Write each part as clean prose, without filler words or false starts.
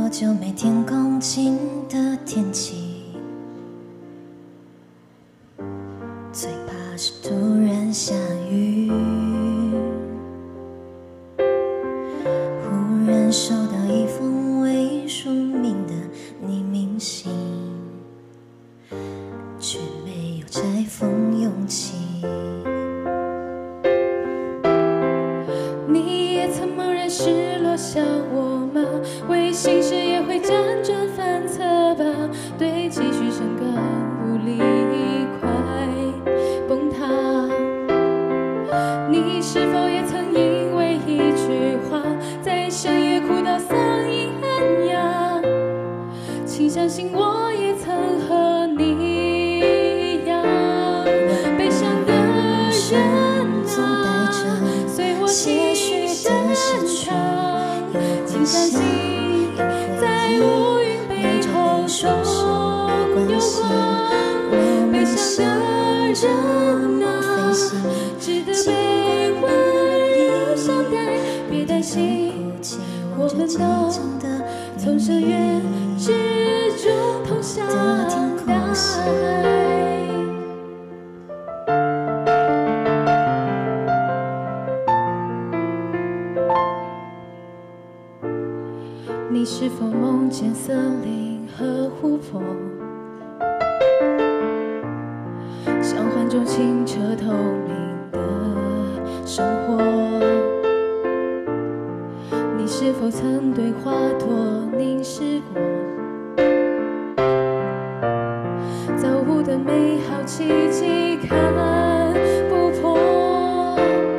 多久没天空晴的天气？最怕是突然下雨，忽然收到一封未署名的匿名信，却没有拆封勇气。 你也曾茫然失落像我吗？为心事也会辗转反侧吧？对继续深感无力，快崩塌。你是否也曾因为一句话，在深夜哭到嗓音喊哑？请相信我也曾和你一样，悲伤的人啊，随我情深长。请相信，在乌云背后总有光。悲伤的人啊，值得被温柔相待。别担心，我们都从深渊之中通向大海。你是否梦见森林和湖泊，像幻中清澈透明的生活？你是否曾对花朵凝视过造物的美好奇迹看不破？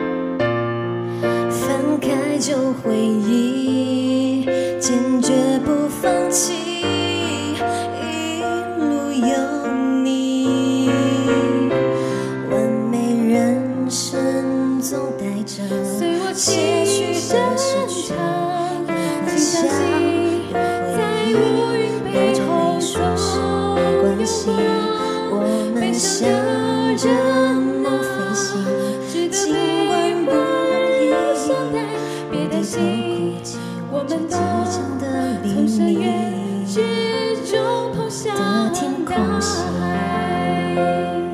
分开就回忆，坚决不放弃，一路有你。完美人生总带着随我情绪深长，请相信，在乌云背后总有光。悲伤的人啊，值得被温柔相待。别担心，我们都从深渊之中通向大海。